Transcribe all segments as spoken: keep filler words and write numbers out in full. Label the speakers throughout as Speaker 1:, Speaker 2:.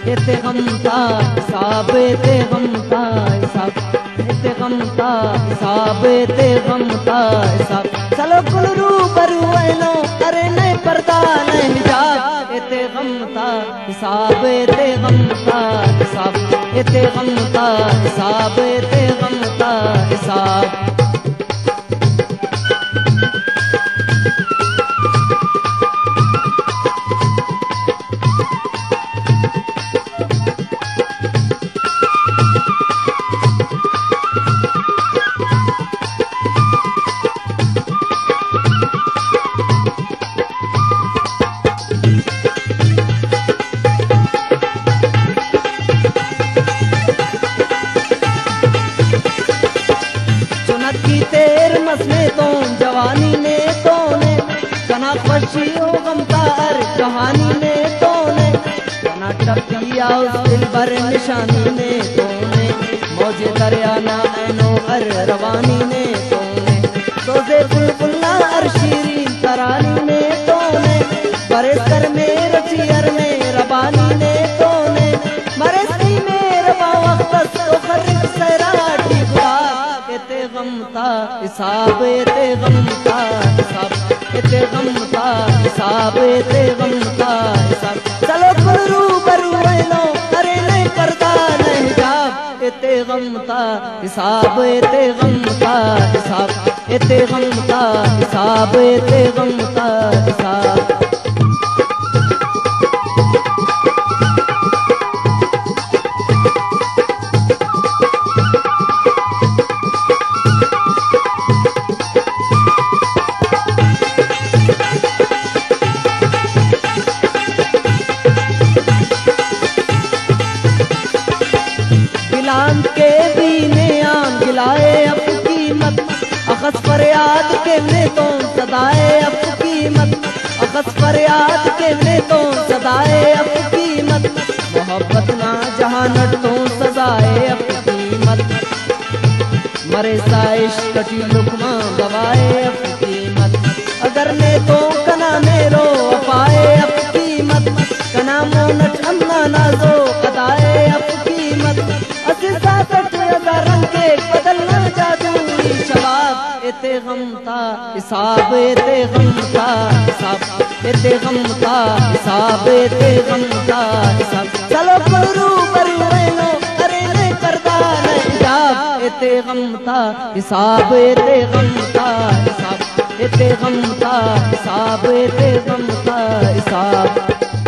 Speaker 1: इते गम था हिसाब इते गम था हिसाब इते गम था हिसाब इते गम था हिसाब चलो कुल रूबरू आइनो अरे नहीं पर्दा नहीं हिजाब इते गम था हिसाब इते गम था हिसाब इते गम था हिसाब इते गम था हिसाब जवानी ने तो ने कना खुशी हो गमतार कहानी ने तो ने कना टपिया उस दिल भर निशानी ने तो ने मौजे दरिया ना ऐनो अर रवानी ने तो ने सोजे बुलबुला अर शीरीन तरानी ने तो ने बरसकर में रचियर में रबानी ने तो ने मरसी में रबा वक्त तो खरीद सराठी गुलाब इते गम था हिसाब इते गम था हिसाब इते गम था हिसाब इते गम था हिसाब चलो कुल रूबरू आइनो अरे नहीं पर्दा नहीं हिजाब इते गम था हिसाब इते गम था हिसाब इते गम था हिसाब इते गम था हिसाब गिलान के भी ने आम गिलाए अब कीमत अखस फरियाद के ने तो सदाए अब कीमत अखस फरियाद के ने तो सदाए अब कीमत मोहब्बत ना जहानत तो सजाए अब कीमत मरे साइश कटी लुकमा गवाए अब कीमत अगर ने तो कना मेरो अपाए अब कीमत कना मोनट अन्ना नाजो कदाए अब कीमत रंगे बदलना जादूई शबाब इते गम था हिसाब इते गम था हिसाब इते गम था हिसाब इते गम था हिसाब चलो करू करू रहनो अरे नहीं पर्दा नहीं हिजाब इते गम था हिसाब इते गम था हिसाब इते गम था हिसाब इते गम था हिसाब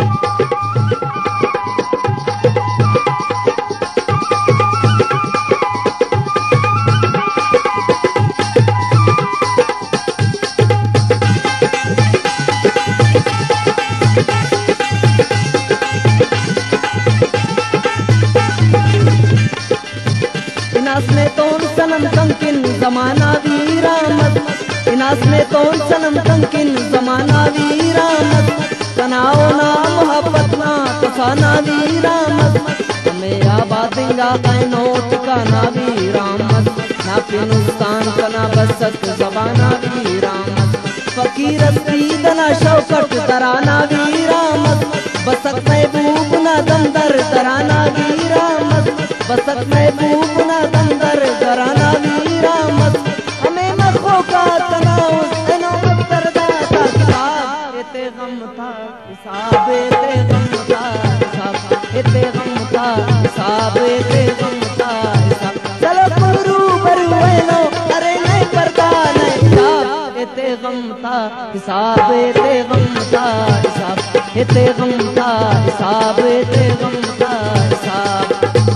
Speaker 1: इनास में तोन सनम कंकिन जमाना वीरामत इनास में तोन सनम कंकिन जमाना वीरामत तनाओ ना मोहब्बत ना तफाना वीरामत हमें आबादिंगा कैनो ठिकाना वीरामत ना पिनुस्तान कना बसत जबाना वीरामत फकीर दना शौकत तराना वीरामत बसत महबूब ना दंदर तराना वीरामत बसत महबूब ना दंदर तराना वीरामत हमें मखो का तनाउस एनो दर्दा का हिसाब इते गम था हिसाब इते गम था हिसाब इते गम था हिसाब इते गम था हिसाब चलो करू बरू एनो अरे नहीं पर्दा नहीं हिसाब इते गम था हिसाब इते गम था हिसाब इते गम था हिसाब इते गम था हिसाब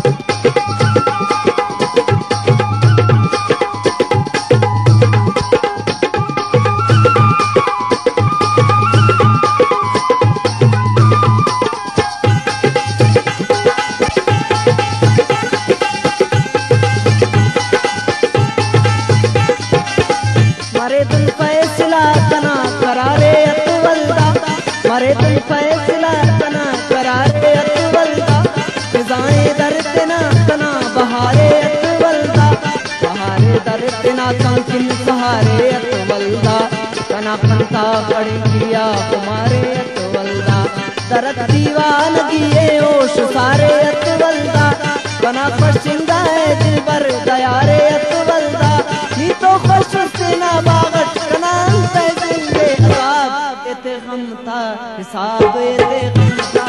Speaker 1: मरे तुम फैसला तना करारे अतवल्दा मरे तुम फैसला तना करारे अतवल्दा फिजाएं दर्दना तना बहारे अतवल्दा बहारे दर्दना कंकिन सहारे अतवल्दा तना पंता पड़ी किया तुम्हारे अतवल्दा दर्द दीवानगी ये ओश सारे अतवलदा बना फशिंदा है दिल पर दयारे अतवलदा नी तो खुश ना बागट कनान ते जिंदे अजाब इते गमता हिसाब इते गमता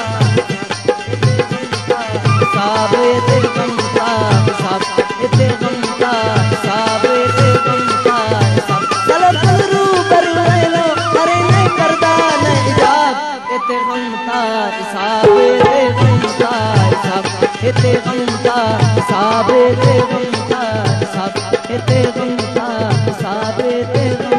Speaker 1: हिसाब इते गमता हिसाब इते गमता हिसाब इते गमता हिसाब चलो तुम रूबरू लो अरे नहीं करदा नहीं इजाब इते गमता हिसाब इते गमता हिसाब इते गमता हिसाब इते गमता हिसाब इते गमता हिसाब इते